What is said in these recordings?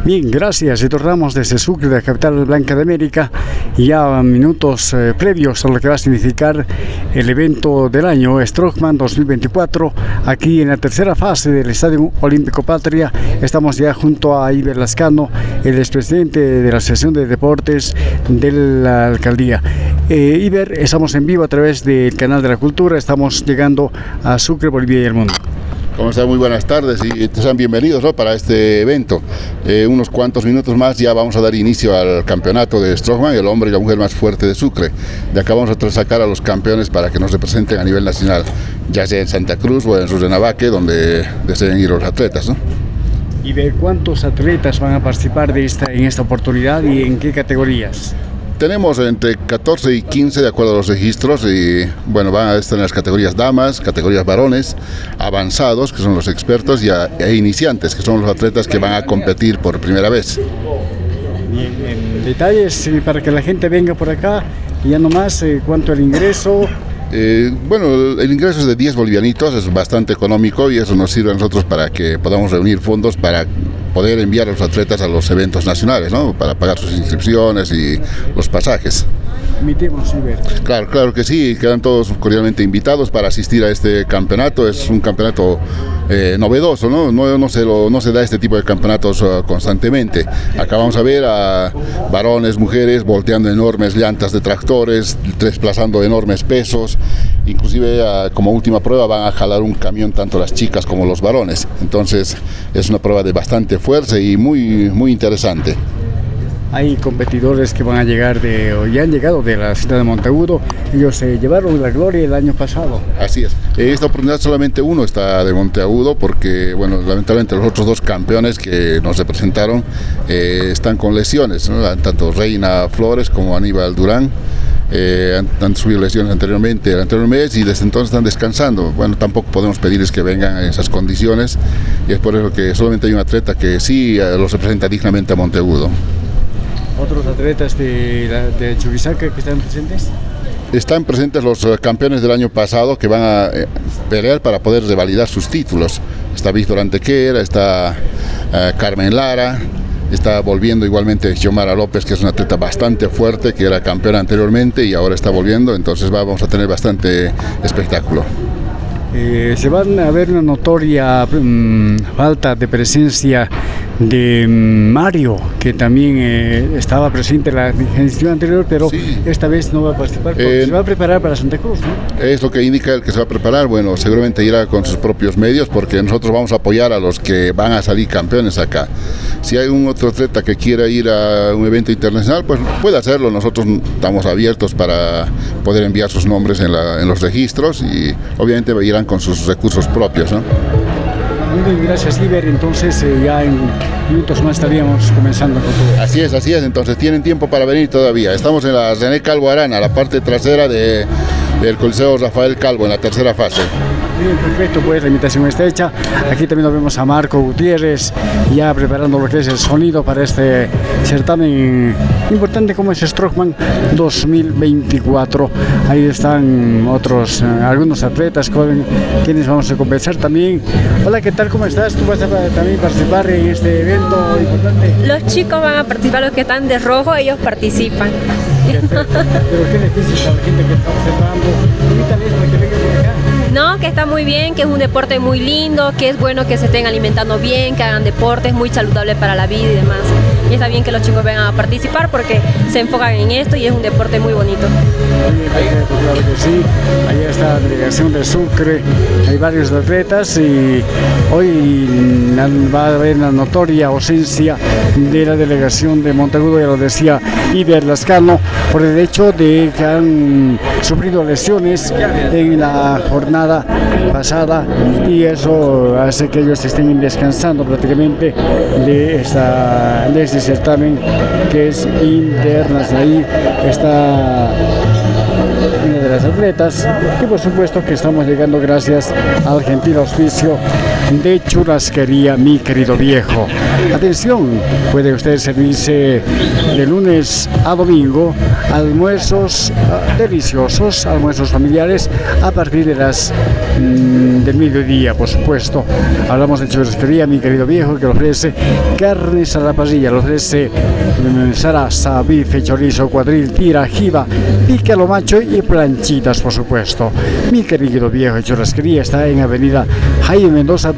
Bien, gracias. Retornamos desde Sucre, la capital blanca de América, ya minutos previos a lo que va a significar el evento del año Strongman 2024. Aquí en la tercera fase del Estadio Olímpico Patria estamos ya junto a Iber Lascano, el expresidente de la Asociación de Deportes de la Alcaldía. Iber, estamos en vivo a través del canal de la Cultura, estamos llegando a Sucre, Bolivia y el mundo. ¿Cómo están? Muy buenas tardes y sean bienvenidos, ¿no?, para este evento. Unos cuantos minutos más ya vamos a dar inicio al campeonato de Strongman, el hombre y la mujer más fuerte de Sucre. De acá vamos a sacar a los campeones para que nos representen a nivel nacional, ya sea en Santa Cruz o en Rurrenabaque, donde deseen ir los atletas, ¿no? ¿Y de cuántos atletas van a participar en esta oportunidad y en qué categorías? Tenemos entre 14 y 15 de acuerdo a los registros y bueno, van a estar en las categorías damas, categorías varones, avanzados, que son los expertos, e iniciantes, que son los atletas que van a competir por primera vez. Bien, en detalles para que la gente venga por acá, y ya nomás, ¿cuánto el ingreso? Bueno, el ingreso es de 10 bolivianitos, es bastante económico y eso nos sirve a nosotros para que podamos reunir fondos para poder enviar a los atletas a los eventos nacionales, ¿no?, para pagar sus inscripciones y los pasajes. Invitemos, Iber. Claro que sí, quedan todos cordialmente invitados para asistir a este campeonato. Es un campeonato novedoso, ¿no? No se da este tipo de campeonatos constantemente. Acá vamos a ver a varones, mujeres volteando enormes llantas de tractores, desplazando enormes pesos. Inclusive como última prueba van a jalar un camión tanto las chicas como los varones. Entonces es una prueba de bastante fuerza y muy interesante. Hay competidores que van a llegar o ya han llegado de la ciudad de Monteagudo. Ellos se llevaron la gloria el año pasado. Así es. Esta oportunidad solamente uno está de Monteagudo porque, bueno, lamentablemente los otros dos campeones que nos representaron están con lesiones, ¿no? Tanto Reina Flores como Aníbal Durán. Han sufrido lesiones anteriormente, el anterior mes, y desde entonces están descansando. Bueno, tampoco podemos pedirles que vengan en esas condiciones y es por eso que solamente hay un atleta que sí los representa dignamente a Monteagudo. ¿Otros atletas de Chuquisaca que están presentes? Están presentes los campeones del año pasado que van a pelear para poder revalidar sus títulos. Está Víctor Antequera, está Carmen Lara, está volviendo igualmente Xiomara López, que es una atleta bastante fuerte, que era campeona anteriormente y ahora está volviendo, entonces vamos a tener bastante espectáculo. Se van a ver una notoria falta de presencia de Mario, que también estaba presente en la gestión anterior, pero sí, esta vez no va a participar porque se va a preparar para Santa Cruz, ¿no? Es lo que indica el que se va a preparar. Bueno, seguramente irá con sus propios medios porque nosotros vamos a apoyar a los que van a salir campeones acá. Si hay un otro atleta que quiera ir a un evento internacional, pues puede hacerlo. Nosotros estamos abiertos para poder enviar sus nombres en los registros y obviamente irán con sus recursos propios, ¿no? Muy bien, gracias, Iber. Entonces ya en minutos más estaríamos comenzando con todo. Así es, entonces tienen tiempo para venir todavía. Estamos en la René Calvo Arana, la parte trasera del Coliseo Rafael Calvo, en la tercera fase. Bien, perfecto, pues la invitación está hecha. Aquí también nos vemos a Marco Gutiérrez, ya preparando lo que es el sonido para este certamen importante como es Strongman 2024. Ahí están algunos atletas con quienes vamos a conversar también. Hola, ¿qué tal? ¿Cómo estás? ¿Tú vas a también participar en este evento importante? Los chicos van a participar, los que están de rojo, ellos participan. Perfecto. ¿Pero qué les dices a la gente que está observando? Invítales para que vengan por acá. No, que está muy bien, que es un deporte muy lindo, que es bueno que se estén alimentando bien, que hagan deporte, es muy saludable para la vida y demás. Y está bien que los chicos vengan a participar porque se enfocan en esto y es un deporte muy bonito. Claro que sí, ahí está la delegación de Sucre, hay varios atletas y hoy va a haber una notoria ausencia de la delegación de Monteagudo, ya lo decía Iber Lascano, por el hecho de que han sufrido lesiones en la jornada pasada y eso hace que ellos estén descansando prácticamente de este certamen que es internacional. Ahí está una de las atletas y por supuesto que estamos llegando gracias al gentil auspicio de Churrasquería Mi Querido Viejo. Atención, puede usted servirse de lunes a domingo almuerzos deliciosos, almuerzos familiares a partir de las del mediodía, por supuesto. Hablamos de churrasquería Mi Querido Viejo, que le ofrece carnes a la parrilla, le ofrece zaraza, bife, chorizo, cuadril, tira, jiba, pique a lo macho y planchitas, por supuesto. Mi Querido Viejo Churrasquería está en Avenida Jaime Mendoza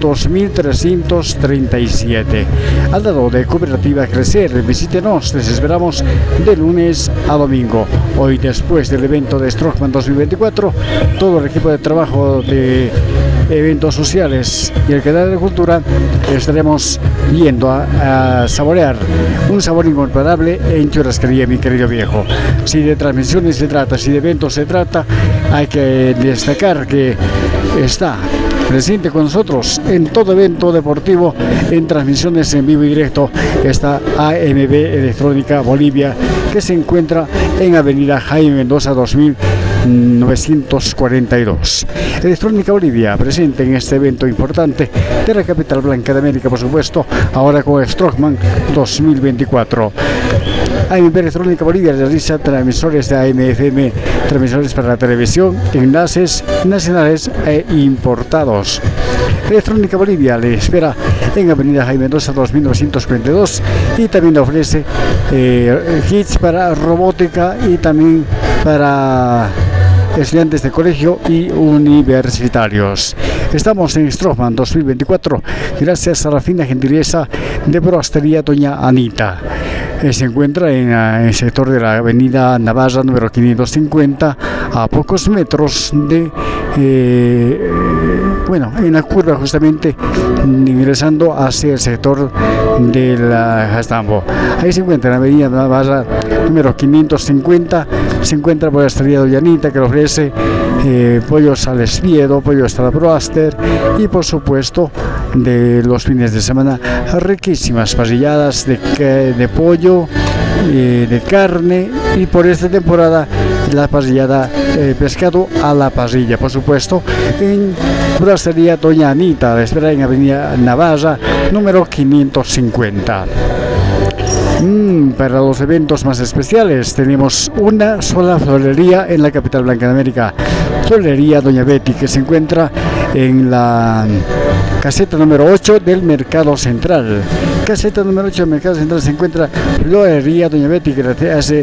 2337, al lado de Cooperativa Crecer. Visítenos, les esperamos de lunes a domingo. Hoy, después del evento de Strongman 2024, todo el equipo de trabajo de eventos sociales y el canal de cultura estaremos yendo a saborear un sabor incomparable en Churrasquería Mi Querido Viejo. Si de transmisiones se trata, si de eventos se trata, hay que destacar que está presente con nosotros en todo evento deportivo, en transmisiones en vivo y directo. Está AMB Electrónica Bolivia, que se encuentra en Avenida Jaime Mendoza 2942. Electrónica Bolivia, presente en este evento importante de la capital blanca de América, por supuesto, ahora con Strongman 2024. AMB Electrónica Bolivia realiza transmisores de AM/FM, transmisores para la televisión, enlaces nacionales e importados. Electrónica Bolivia le espera en Avenida Jaime Mendoza 2942 y también le ofrece kits para robótica y también para estudiantes de colegio y universitarios. Estamos en Strongman 2024 gracias a la fina gentileza de Brostería Doña Anita. Se encuentra en el sector de la avenida Navarra número 550, a pocos metros de en la curva, justamente ingresando hacia el sector de la Jastambo. Ahí se encuentra en la avenida Navarra número 550, se encuentra Brostería Doña Anita, que le ofrece pollos al espiedo, pollos a la broaster y, por supuesto, de los fines de semana, riquísimas parrilladas de pollo, de carne, y por esta temporada la parrillada pescado a la parrilla, por supuesto, en Brostería Doña Anita. La espera en Avenida Navarra número 550. Para los eventos más especiales tenemos una sola florería en la capital blanca de América, Florería Doña Betty, que se encuentra en la caseta número 8 del Mercado Central. Caseta número 8 del Mercado Central se encuentra Florería Doña Betty, que hace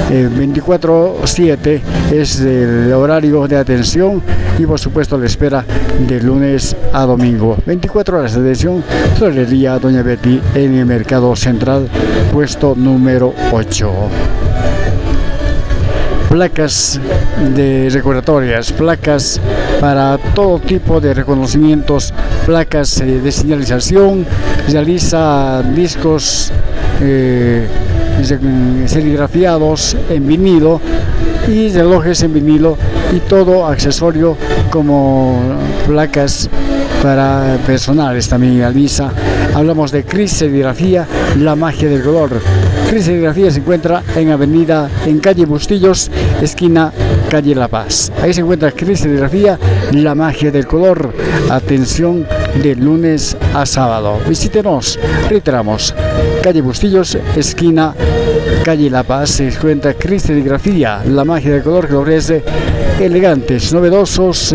24/7, es el horario de atención y, por supuesto, la espera de lunes a domingo. 24 horas de atención, Florería Doña Betty en el Mercado Central, puesto número 8. Placas de recordatorias, placas para todo tipo de reconocimientos, placas de señalización, realiza discos serigrafiados en vinilo y relojes en vinilo y todo accesorio como placas para personales también realiza. Hablamos de Cris Serigrafía, la magia del color. Cris Serigrafía se encuentra en calle Bustillos, esquina calle La Paz. Ahí se encuentra Cris Serigrafía, la magia del color. Atención de lunes a sábado. Visítenos, reiteramos, calle Bustillos, esquina calle La Paz, se encuentra Cris Serigrafía, la magia del color, que ofrece elegantes, novedosos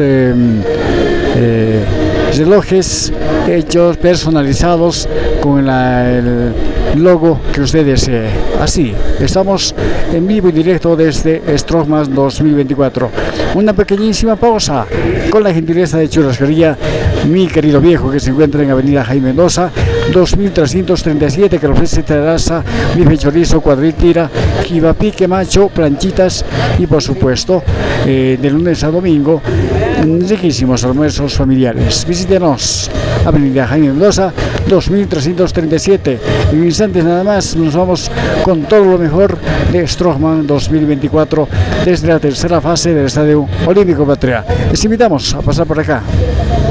relojes hechos, personalizados con el logo que usted desee. Así, estamos en vivo y directo desde Strongman 2024. Una pequeñísima pausa con la gentileza de Churrasquería Mi Querido Viejo, que se encuentra en Avenida Jaime Mendoza 2337, que le ofrece terraza, bife, chorizo, cuadril, tira, jiba, pique, macho, planchitas y, por supuesto, de lunes a domingo, riquísimos almuerzos familiares. Visítenos, Avenida Jaime Mendoza 2337. En instantes nada más nos vamos con todo lo mejor de Strongman 2024 desde la tercera fase del Estadio Olímpico Patria. Les invitamos a pasar por acá.